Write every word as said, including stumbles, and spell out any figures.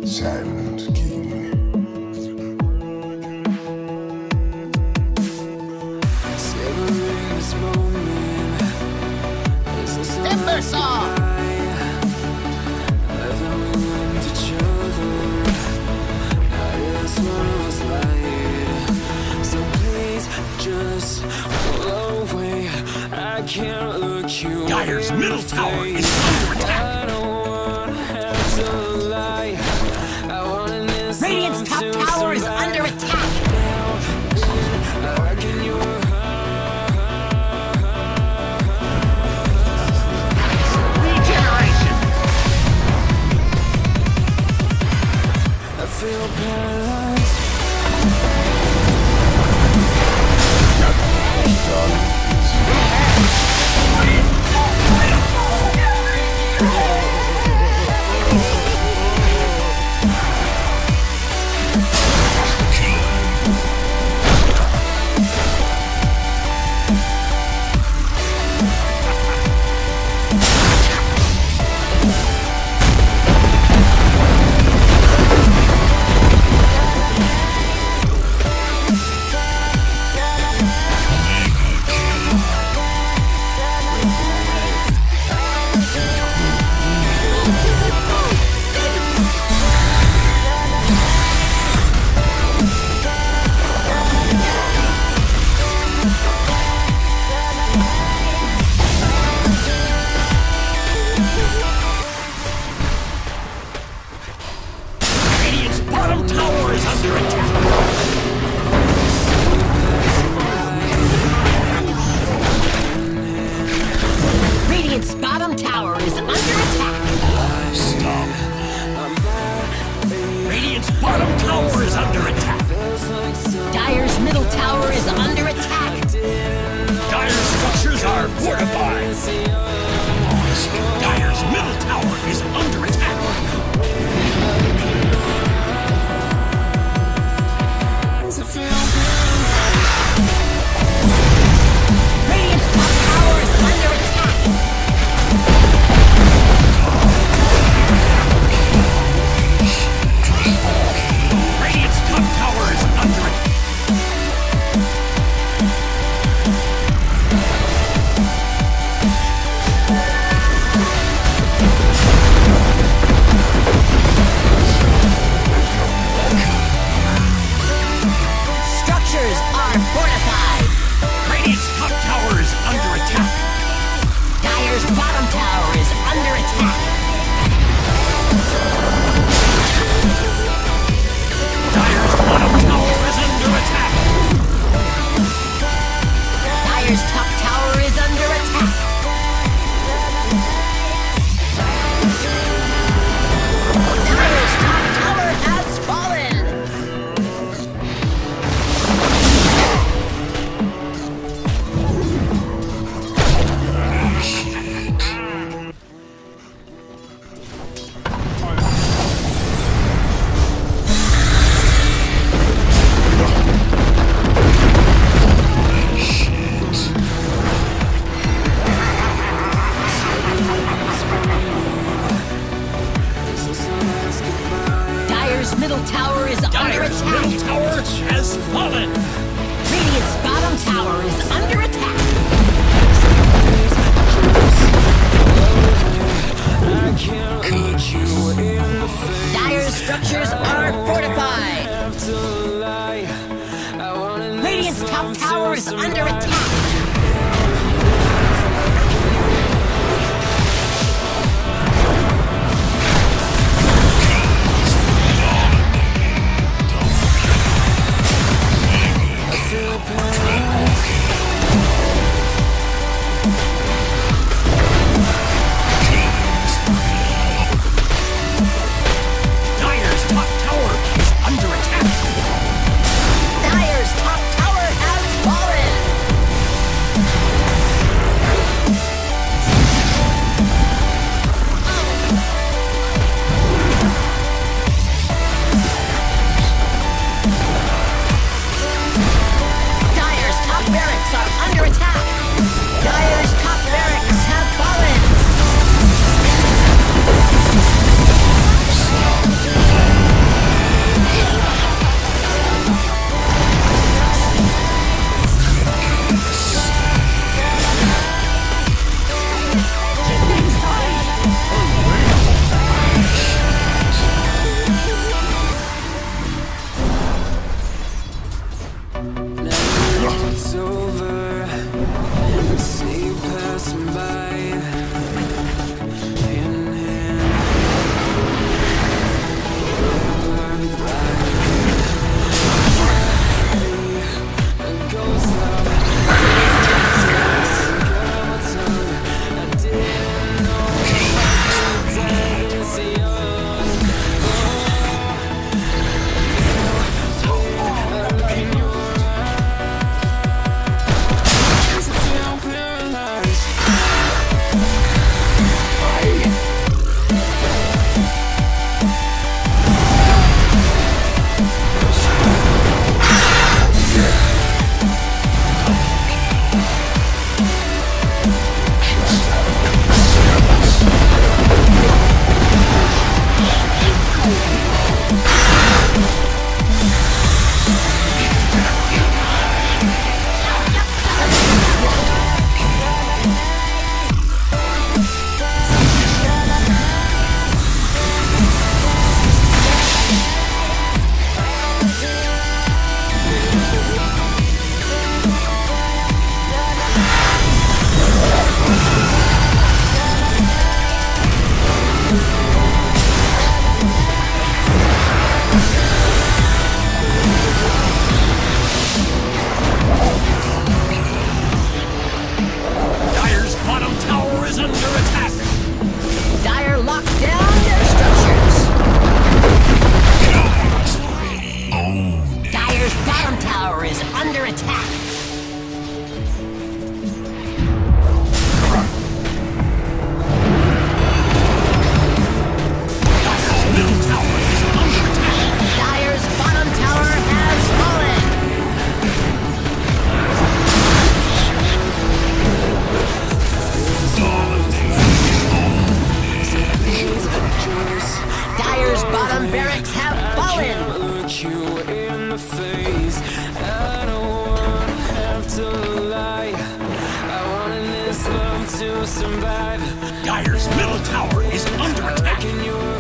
Silent King. Savoring this moment. Is this Timber saw! Living with each other. I guess one of us lied. So please just pull away. I can't look you Dire's in middle the tower face. is under attack. I don't wanna have to lie. I wanna listen Radiant's top to tower is somebody. under attack! I reckon you're Regeneration! I feel paralyzed. Radiant's bottom tower is under attack. Radiant's bottom tower is under attack! Stop. Radiant's bottom tower is under attack. Dire's middle tower is under attack! Dire's structures are fortified. Dire's middle tower is under attack. Does it feel Radiant's top tower is under attack! Radiant's top tower is under attack. Structures are fortified! Radiant's top tower is under attack. Dire's bottom tower is under attack! Dire's bottom tower is under attack. Dire's top tower is under attack! Dire's top tower has fallen! survive. Dire's middle tower is under attack. Can you